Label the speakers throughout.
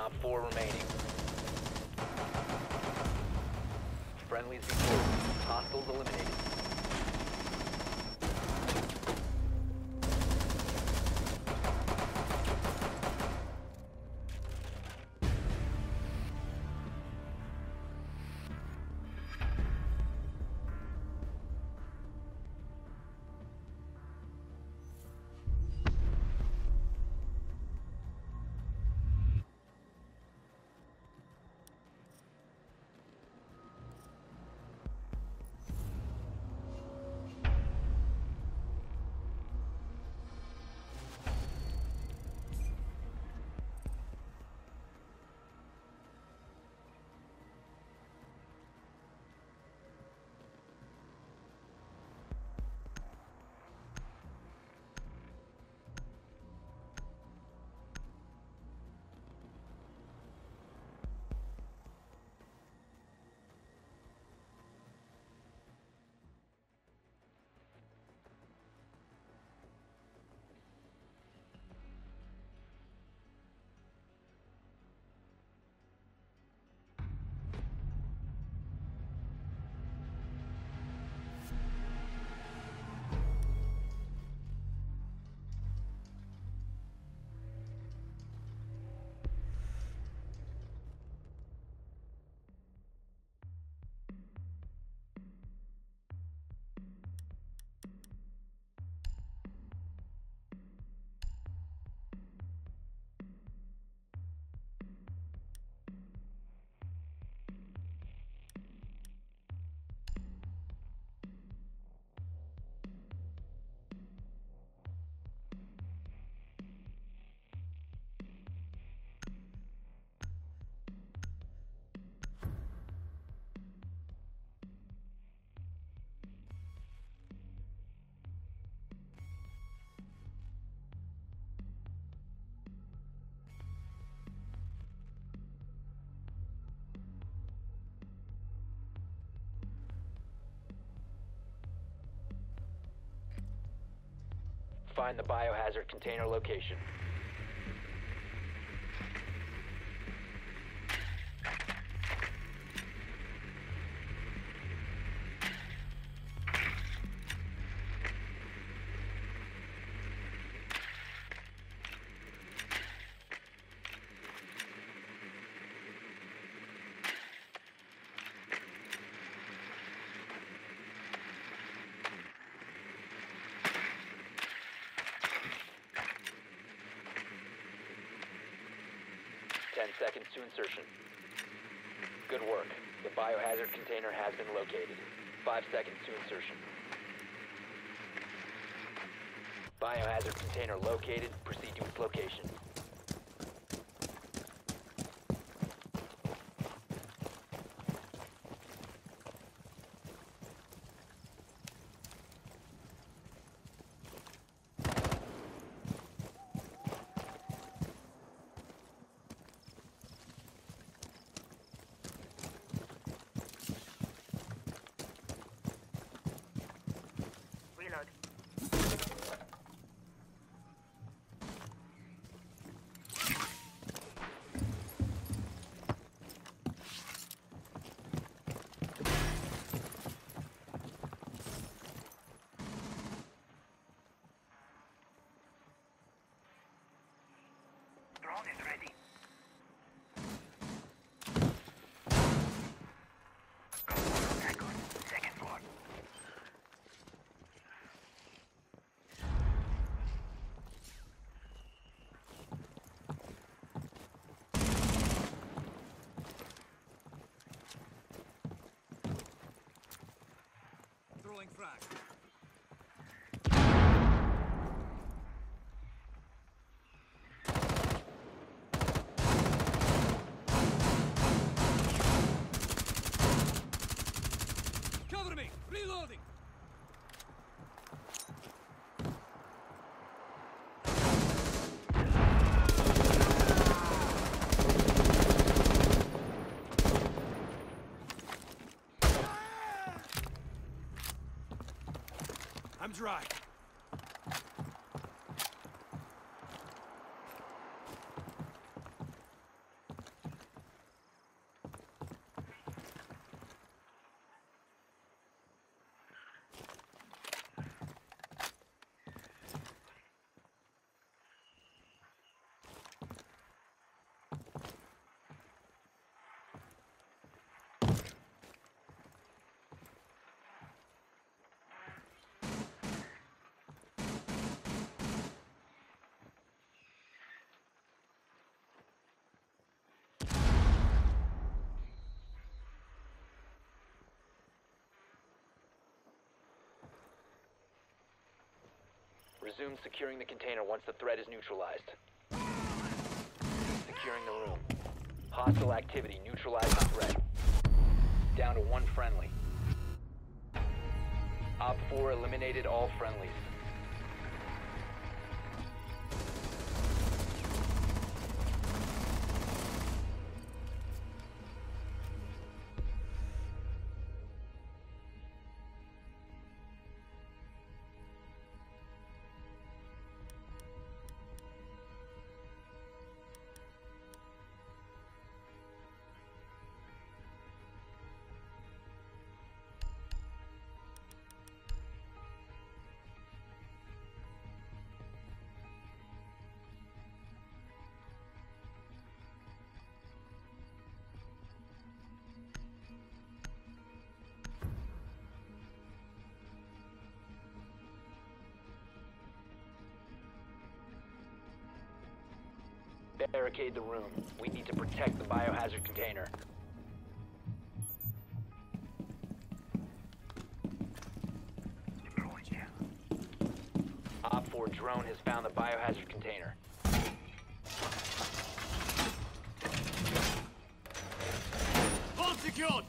Speaker 1: Op 4 remaining. Friendlies victorious. Hostiles eliminated. Find the biohazard container location. Seconds to insertion. Good work. The biohazard container has been located. 5 seconds to insertion. Biohazard container located. Proceed to its location.
Speaker 2: Throwing frag. Cover me! Reloading! I'm dry.
Speaker 1: Resume securing the container once the threat is neutralized. Securing the room. Hostile activity. Neutralize the threat. Down to one friendly. Op 4 eliminated all friendlies. Barricade the room. We need to protect the biohazard container. Op 4 drone has found the biohazard container.
Speaker 2: Hold secured!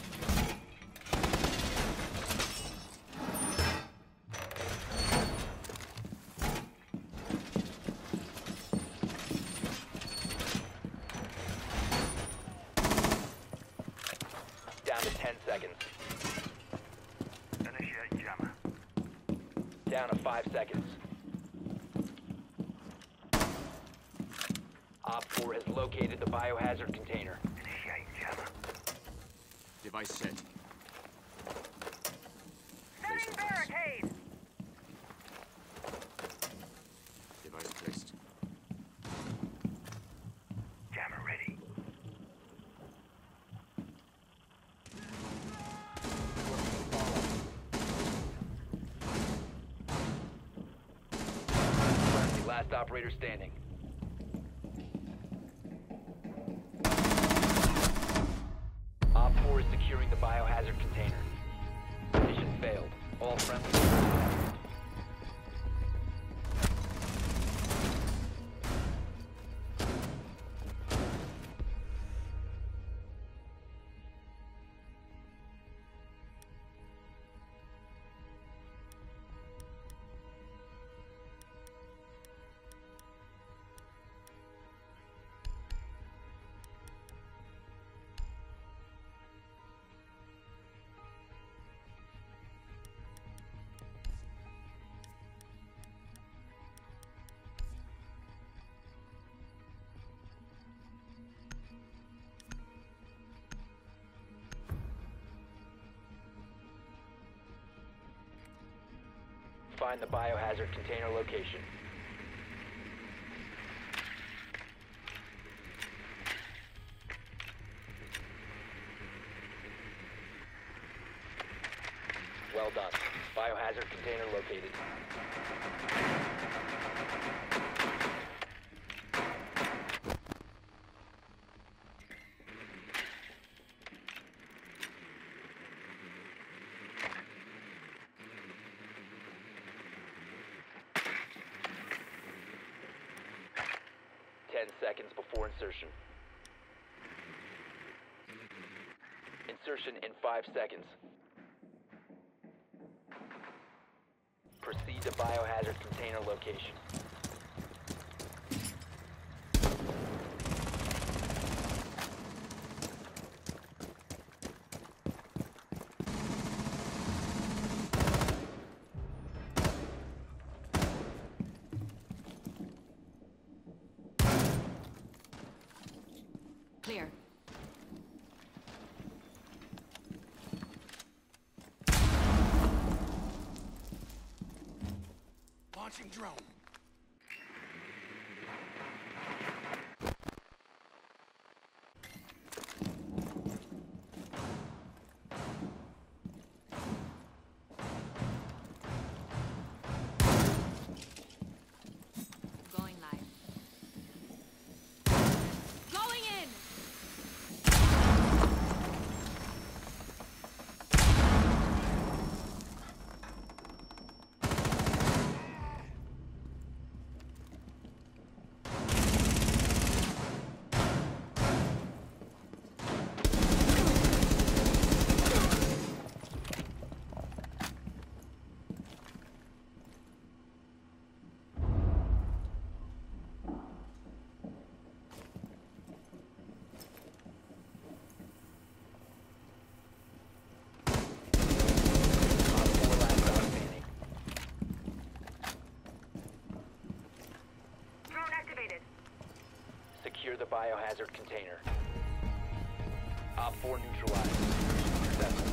Speaker 1: Down to 10 seconds.
Speaker 3: Initiate jammer.
Speaker 1: Down to 5 seconds. Op 4 has located the biohazard container.
Speaker 3: Initiate jammer.
Speaker 4: Device set.
Speaker 3: Setting barricade!
Speaker 4: Device placed.
Speaker 3: Jammer ready.
Speaker 1: Friendly, last operator standing. Op 4 is securing the biohazard container. Mission failed. All friendly. Find the biohazard container location. Well done. Biohazard container located. Seconds before insertion. Insertion in 5 seconds. Proceed to biohazard container location.
Speaker 5: Clear.
Speaker 2: Launching drone.
Speaker 5: Going live. Going in!
Speaker 1: secure the biohazard container. Op 4 neutralized. Successful.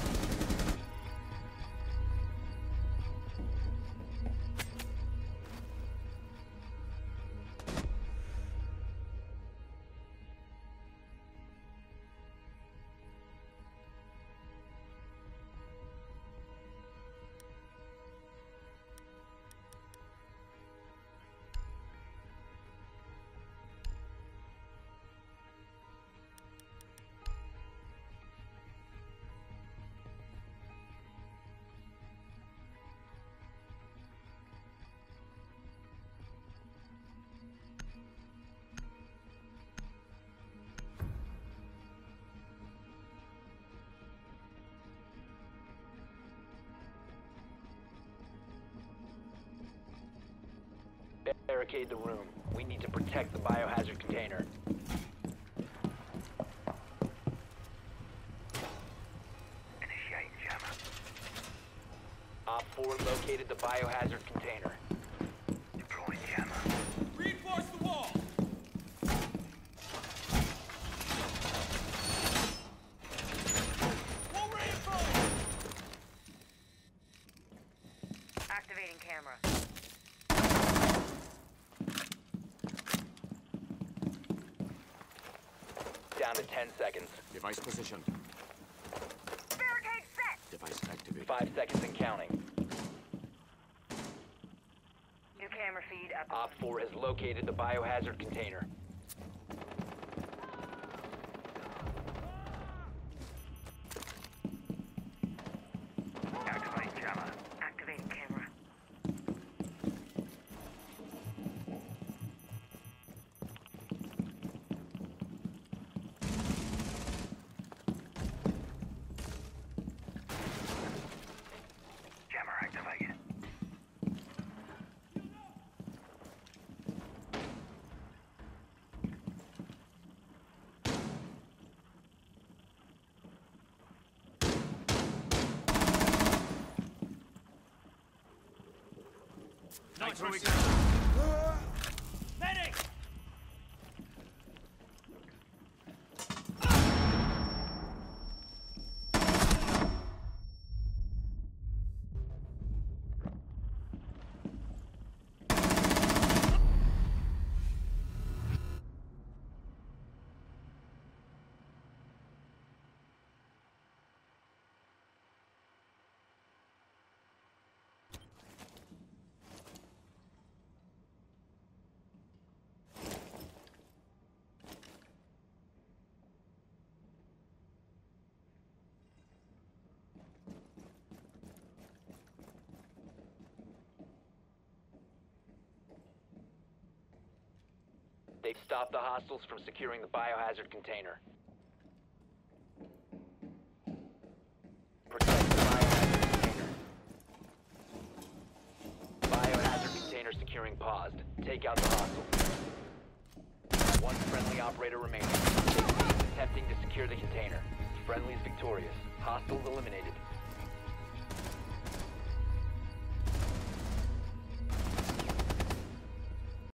Speaker 1: Barricade the room. We need to protect the biohazard container.
Speaker 3: Initiating jammer.
Speaker 1: Op 4 located the biohazard container.
Speaker 3: Deploying jammer.
Speaker 2: Reinforce the wall! Wall reinforced!
Speaker 6: Activating camera.
Speaker 1: Down to 10 seconds.
Speaker 4: Device positioned.
Speaker 6: Barricade set!
Speaker 4: Device activated.
Speaker 1: 5 seconds and counting.
Speaker 6: New camera feed up.
Speaker 1: Op 4 has located the biohazard container.
Speaker 3: Activating jammer.
Speaker 6: Activating camera.
Speaker 3: Jammer activated.
Speaker 2: Nitro Medic!
Speaker 1: They've stopped the hostiles from securing the biohazard container. Protect the biohazard container. Biohazard container securing paused. Take out the hostiles. One friendly operator remaining. Attempting to secure the container. Friendly's victorious. Hostiles eliminated.